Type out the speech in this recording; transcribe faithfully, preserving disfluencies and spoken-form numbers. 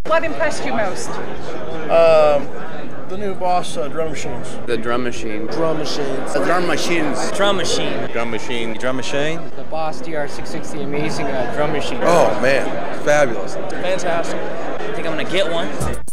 What impressed you most? Um, the new Boss uh, drum machines. The drum machine. Drum machines. The drum machines. Drum machine. Drum machine. Drum machine. The Boss D R six sixty amazing uh, drum machine. Oh man, fabulous. Fantastic. I think I'm gonna get one.